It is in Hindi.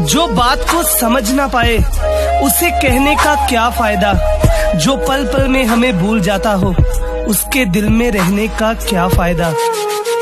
जो बात को समझ ना पाए उसे कहने का क्या फायदा। जो पल पल में हमें भूल जाता हो उसके दिल में रहने का क्या फायदा।